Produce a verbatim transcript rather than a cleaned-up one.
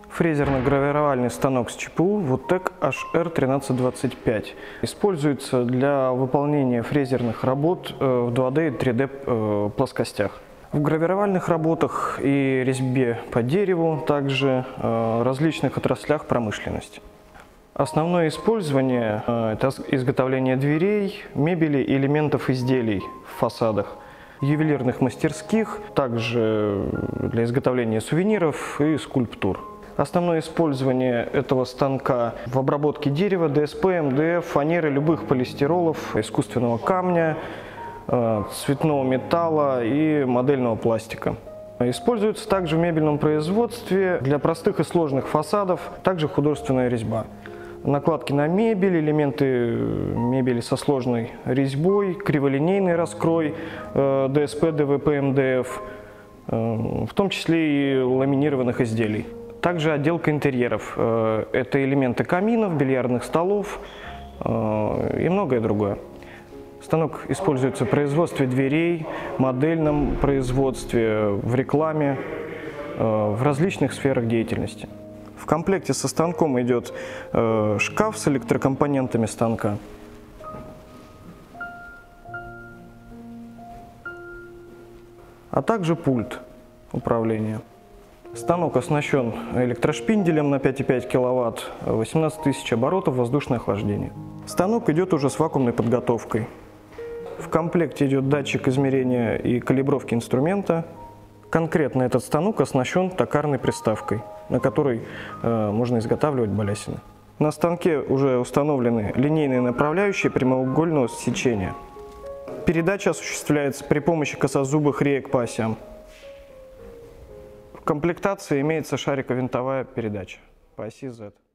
Фрезерно-гравировальный станок с ЧПУ Вутек эйч эр тринадцать двадцать пять. Используется для выполнения фрезерных работ в два дэ и три дэ плоскостях. В гравировальных работах и резьбе по дереву, также в различных отраслях промышленности. Основное использование – это изготовление дверей, мебели и элементов изделий в фасадах, ювелирных мастерских, также для изготовления сувениров и скульптур. Основное использование этого станка в обработке дерева, дэ эс пэ, эм дэ эф, фанеры, любых полистиролов, искусственного камня, цветного металла и модельного пластика. Используется также в мебельном производстве для простых и сложных фасадов, также художественная резьба. Накладки на мебель, элементы мебели со сложной резьбой, криволинейный раскрой, дэ эс пэ, дэ вэ пэ, эм дэ эф, в том числе и ламинированных изделий. Также отделка интерьеров. Это элементы каминов, бильярдных столов и многое другое. Станок используется в производстве дверей, модельном производстве, в рекламе, в различных сферах деятельности. В комплекте со станком идет э, шкаф с электрокомпонентами станка, а также пульт управления. Станок оснащен электрошпинделем на пять и пять киловатт, восемнадцать тысяч оборотов, воздушное охлаждение. Станок идет уже с вакуумной подготовкой. В комплекте идет датчик измерения и калибровки инструмента. Конкретно этот станок оснащен токарной приставкой, на которой э, можно изготавливать балясины. На станке уже установлены линейные направляющие прямоугольного сечения. Передача осуществляется при помощи косозубых реек по осям. В комплектации имеется шариково-винтовая передача по оси зет.